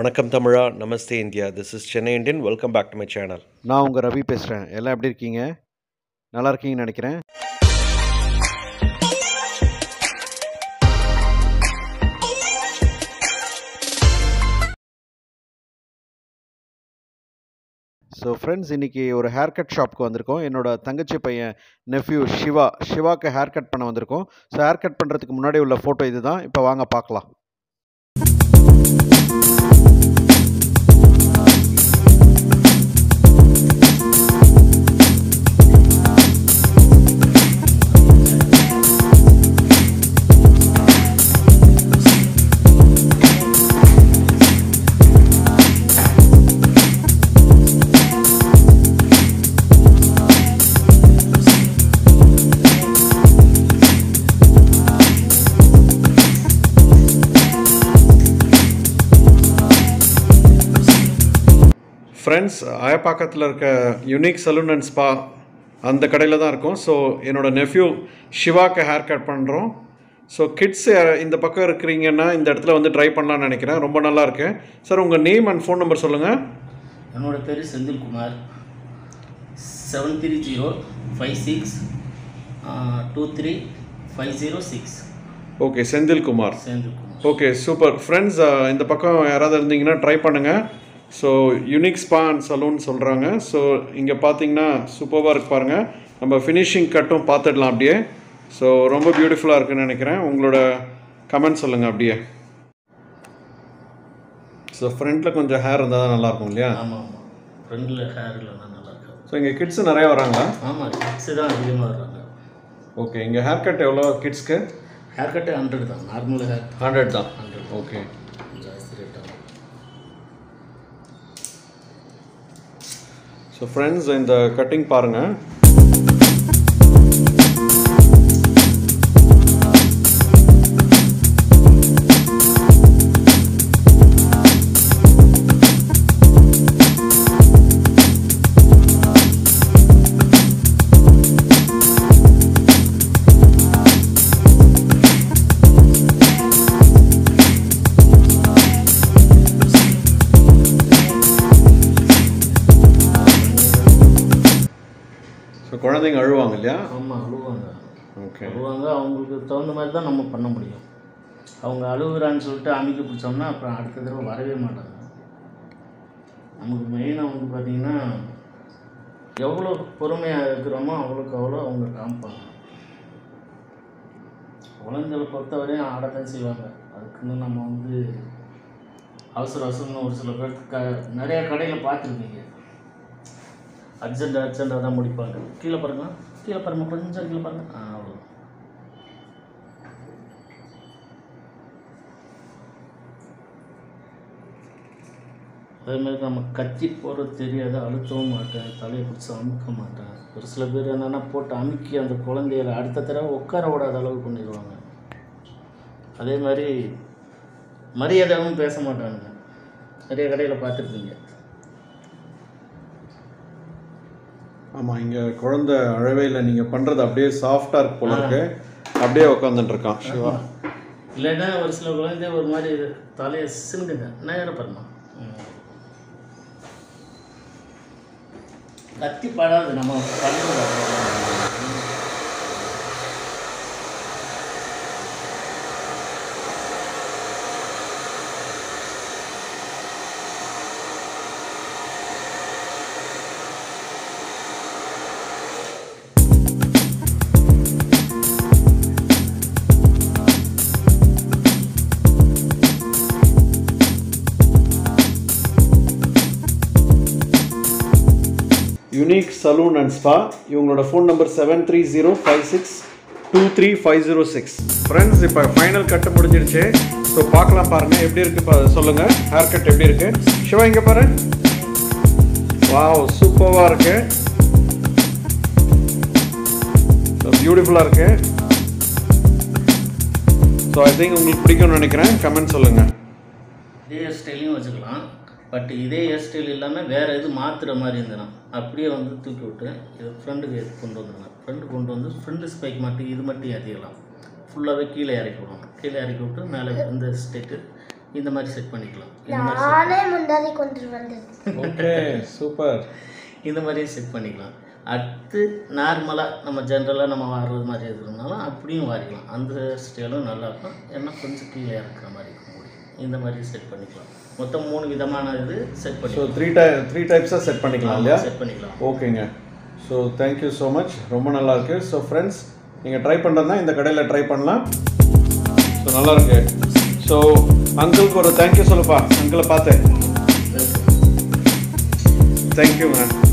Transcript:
வணக்கம் தமிழா, நமஸ்தே India. This is Chennai Indian. Welcome back to my channel. நான் உங்கள் ரவி பேசுகிறேன். எல்லாம் எப்படி இருக்கீங்க? நல்லா இருக்கீங்கன்னு நினைக்கிறேன். ஸோ ஃப்ரெண்ட்ஸ், இன்றைக்கி ஒரு ஹேர் கட் ஷாப்புக்கு வந்திருக்கோம். என்னோடய தங்கச்சி பையன் நெஃப்யூ சிவாக்கு ஹேர் கட் பண்ண வந்திருக்கோம். ஸோ ஹேர் கட் பண்ணுறதுக்கு முன்னாடி உள்ள ஃபோட்டோ இது தான். இப்போ வாங்க பார்க்கலாம். ஃப்ரெண்ட்ஸ், ஆயப்பாக்கத்தில் இருக்க யூனிக் சலூன் அண்ட் ஸ்பா அந்த கடையில் தான் இருக்கும். ஸோ என்னோடய நெஃப்யூ சிவாக்கு ஹேர் கட் பண்ணுறோம். ஸோ கிட்ஸ் இந்த பக்கம் இருக்கிறீங்கன்னா இந்த இடத்துல வந்து ட்ரை பண்ணலான்னு நினைக்கிறேன். ரொம்ப நல்லா இருக்கு. சார், உங்கள் நேம் அண்ட் ஃபோன் நம்பர் சொல்லுங்கள். என்னோடய பேர் Senthilkumar. 7305623506. Okay, Senthilkumar. Okay, super. Friends, இந்த பக்கம் யாராவது இருந்தீங்கன்னா ட்ரை பண்ணுங்கள். So unique spa and salon சொல்கிறாங்க. ஸோ இங்கே பார்த்தீங்கன்னா சூப்பராக இருக்கு பாருங்கள். நம்ம ஃபினிஷிங் கட்டும் பார்த்துடலாம் அப்படியே. ஸோ ரொம்ப பியூட்டிஃபுல்லாக இருக்குன்னு நினைக்கிறேன். உங்களோட கமெண்ட் சொல்லுங்கள் அப்படியே. ஸோ ஃப்ரண்ட்டில் கொஞ்சம் ஹேர் இருந்தால் தான் நல்லாயிருக்கும் இல்லையா? ஆமாம், ஃப்ரண்டில் ஹேர் இல்லைன்னா நல்லாயிருக்கும். ஸோ இங்கே கிட்ஸு நிறையா வராங்களா? ஆமாம், கிட்ஸு தான் அதிகமாக வர்றாங்க. ஓகே, இங்கே ஹேர் கட் எவ்வளோ கிட்ஸ்க்கு? ஹேர் கட்டு 100 தான். நார்மல் ஹேர் 100 தான். 100. ஓகே, ஜாஸ்தி ரேட் ஆகும். ஸோ ஃப்ரெண்ட்ஸ், இந்த கட்டிங் பாருங்கள். ஸோ குழந்தைங்க அழுவாங்க இல்லையா? ஆமாம், அழுவாங்க. ஓகே, அழுவாங்க. அவங்களுக்கு தகுந்த மாதிரி தான் நம்ம பண்ண முடியும். அவங்க அழுகுறான்னு சொல்லிட்டு அமைக்க பிடிச்சோம்னா அப்புறம் அடுத்த தடவை வரவே மாட்டாங்க. நமக்கு மெயினாக வந்து பார்த்திங்கன்னா எவ்வளோ பொறுமையாக இருக்கிறோமோ அவ்வளோக்கு அவ்வளோ அவங்க காமிப்பாங்க. குழந்தைகளை பொறுத்தவரையும் ஆடத்தான் செய்வாங்க. அதுக்குன்னு நம்ம வந்து அவசரம்னு ஒரு சில பேருக்கு நிறையா கடையில் பார்த்துருப்பீங்க. அர்ஜென்ட்டாக தான் முடிப்பாங்க. கீழே பாருங்க, கொஞ்சம் கீழே பாருங்க. அவ்வளோ. அதேமாதிரி நம்ம கத்தி போடுறது தெரியாது, அழுத்தவும் மாட்டேன், தலையை பிடிச்சி அமுக்க மாட்டேன். ஒரு சில பேர் என்னென்னா போட்டு அமுக்கி அந்த குழந்தைகளை அடுத்த தடவை உட்கார விடாத அளவு பண்ணிடுவாங்க. அதே மாதிரி மரியாதையாகவும் பேச மாட்டாங்க. நிறைய கடையில் பார்த்துருப்பீங்க. ஆமாம், இங்கே குழந்தை அழவே இல்லை. நீங்கள் பண்ணுறது அப்படியே சாஃப்டாக இருக்கு போல இருக்கு. அப்படியே உட்காந்துட்டு இருக்கான் சிவா. இல்லைன்னா ஒரு சில குழந்தை ஒரு மாதிரி தலையை சிந்துங்க. நேரம் பண்ணலாம். கத்தி படாது. நம்ம பண்ணுறது யூனிக் சலூன் அண்ட் ஸ்பா. இவங்களோட ஃபோன் நம்பர் 7305623506. ஃப்ரெண்ட்ஸ், இப்போ ஃபைனல் கட்டு முடிஞ்சிருச்சு. ஸோ பார்க்கலாம் பாருங்கள் எப்படி இருக்குது. இப்போ சொல்லுங்கள், ஹேர் கட் எப்படி இருக்குது? சிவா இங்கே பாரு. வாவ், சூப்பராக இருக்குது. ஸோ பியூட்டிஃபுல்லாக இருக்குது. ஸோ ஐ திங்க் உங்களுக்கு பிடிக்கும்னு நினைக்கிறேன். கமெண்ட் சொல்லுங்கள். இதே ஹேர் ஸ்டைலையும் வச்சுக்கலாம். பட் இதே ஹேர் ஸ்டைல் இல்லாமல் வேறு எது மாற்றுற மாதிரி இருந்ததுன்னா அப்படியே வந்து தூக்கி விட்டு இதை ஃப்ரெண்டுக்கு கொண்டு வந்துடுங்க. ஃப்ரெண்டு கொண்டு வந்து ஃப்ரெண்டு ஸ்பைக் மட்டும் இது மட்டும் ஏற்றிக்கலாம். ஃபுல்லாகவே கீழே இறக்கி விடணும். கீழே இறக்கி விட்டு மேலே இந்த ஸ்டேட்டு இந்த மாதிரி செட் பண்ணிக்கலாம். இந்த மாதிரி நானே முன்னாடி கொண்டு வந்தது. Okay super. இந்த மாதிரியும் செட் பண்ணிக்கலாம். அடுத்து நார்மலாக நம்ம ஜென்ரலாக நம்ம வாடுறது மாதிரி இருக்கிறதுனாலும் அப்படியும் வாரிக்கலாம். அந்த ஸ்டைலும் நல்லாயிருக்கும். ஏன்னா கொஞ்சம் கீழே இருக்கிற மாதிரி இருக்கும் முடியும். இந்த மாதிரி செட் பண்ணிக்கலாம். மொத்தம் 3 விதமான இது செட் ஸோ பண்ணிக்கலாம். 3 டைப்ஸாக செட் பண்ணிக்கலாம் இல்லையா? செட் பண்ணிக்கலாம். ஓகேங்க. ஸோ தேங்க்யூ ஸோ மச், ரொம்ப நல்லா இருக்கு. ஸோ ஃப்ரெண்ட்ஸ், நீங்கள் ட்ரை பண்ணுறதுனா இந்த கடையில் ட்ரை பண்ணலாம். ஸோ நல்லா இருக்கு. ஸோ அங்கிளுக்கு ஒரு தேங்க்யூ சொல்லுப்பா. அங்கிளை பார்த்தேன். தேங்க்யூங்க.